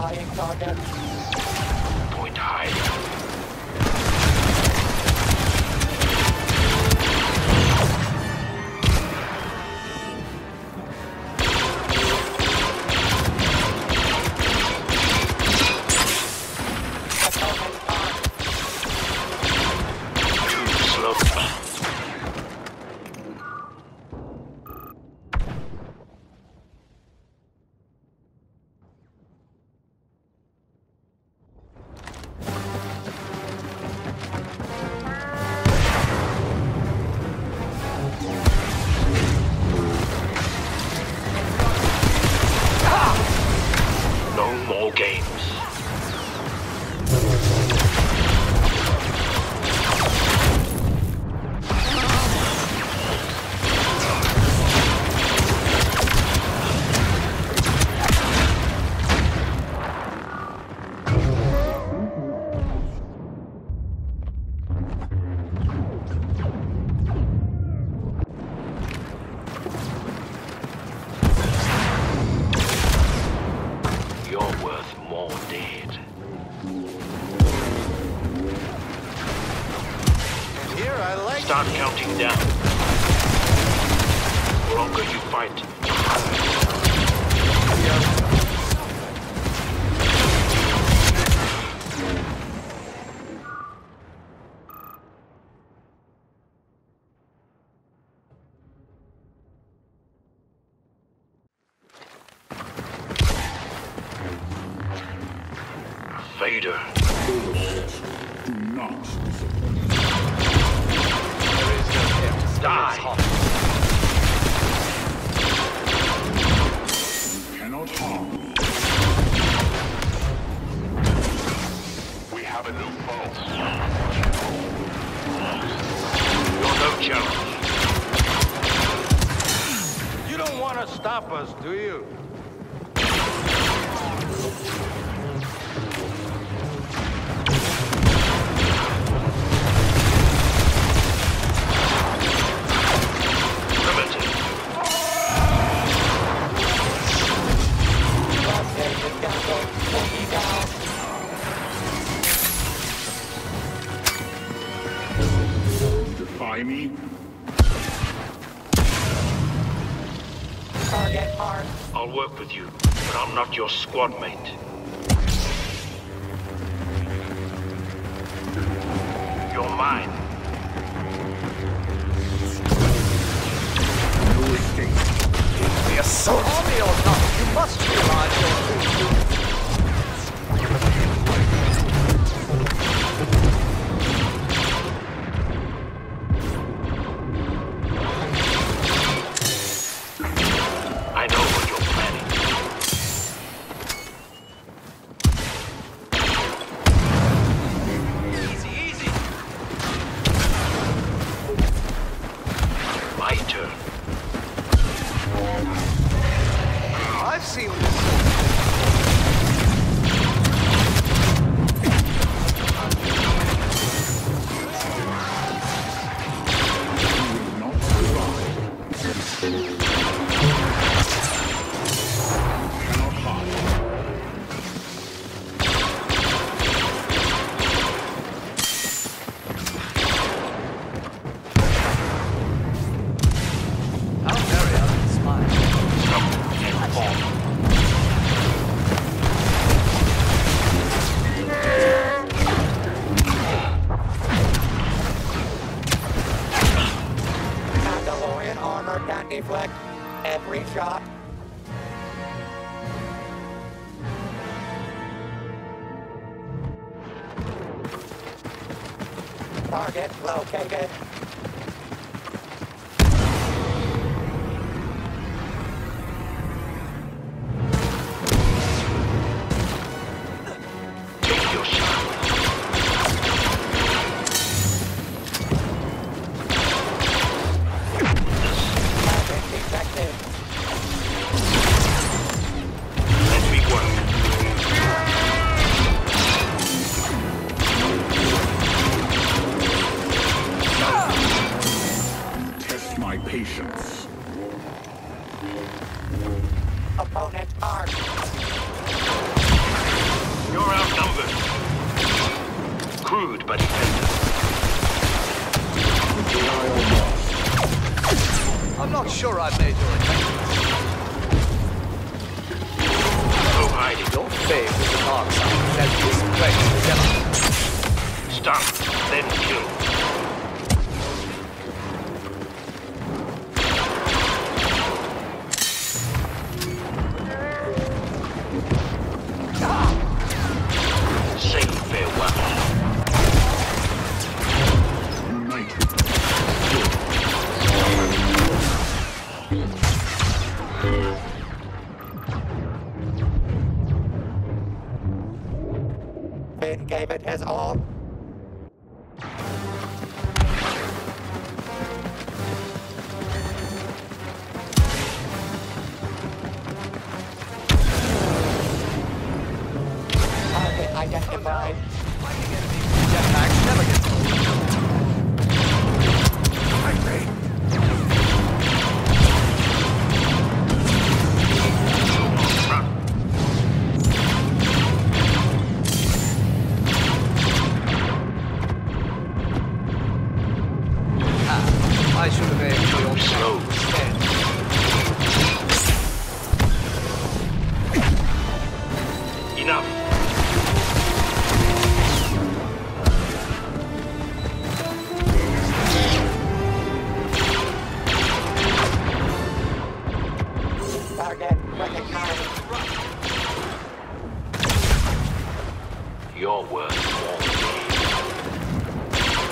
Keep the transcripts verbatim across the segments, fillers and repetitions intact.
Identifying target. Point high. Start counting down. The longer you fight. Vader. Do not disappoint. Die! You cannot harm me. We have a new foe. You're no challenge. You don't want to stop us, do you? Defy me? Target marked. I'll work with you, but I'm not your squad mate. You're mine. No escape. The assault! Army or not, you must realize your I know what you're planning. Easy, easy. My turn. I've seen this. Deflect every shot. Target located. Take your shot. Let me work. Crude but effective. I'm not sure I made your acquaintance. No hiding. Your faith in the dark side led this place together. Stun, then kill. Say farewell. United. Finn gave it his all. Target identified. Fighting enemies with jetpacks never gets old. Run. Ah, I should have aimed for your Slow. instead. Enough. Target recognized. Your words won't be.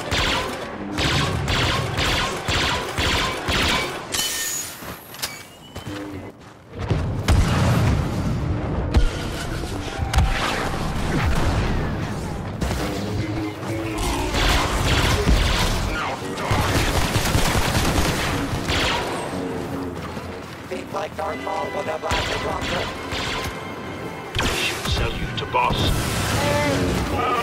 Seems like Darth Maul would have lasted longer. I should sell you to boss.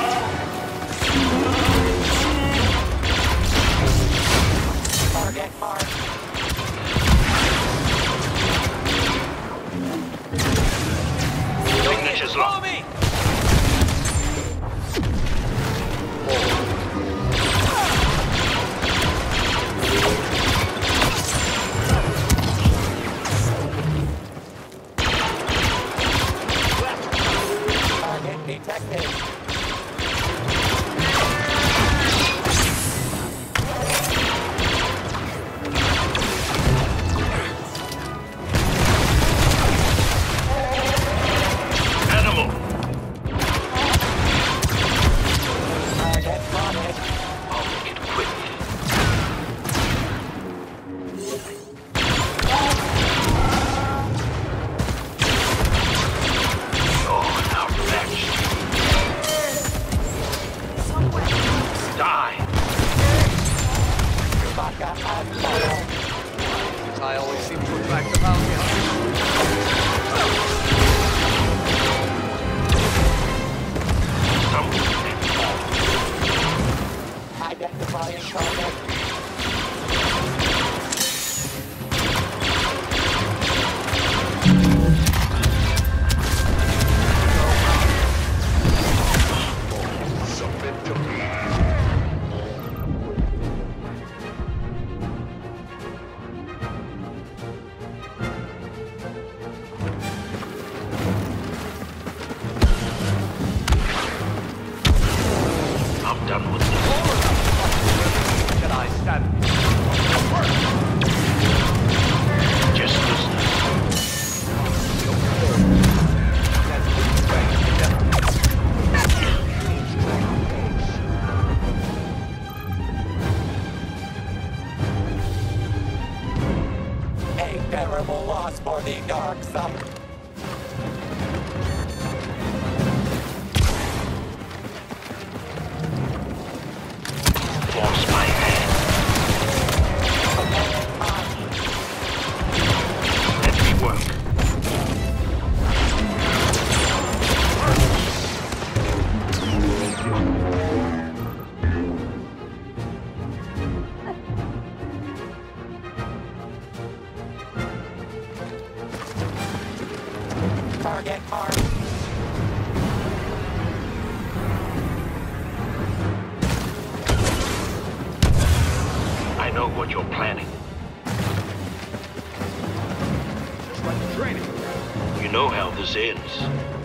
Target marked. Signature's locked. me! Target detected. Animal. Target spotted. I'll make it quick. You're outmatched. Die. Chewbacca has fallen. I always seem to attract the bounty hunter. Someone and fall. Identifying target. Submit to me. I'm done with this. Can I stand? Just business. A terrible loss for the dark side. Force my hand. Let me work. Target marked. know what you're planning. Just like training. You know how this ends.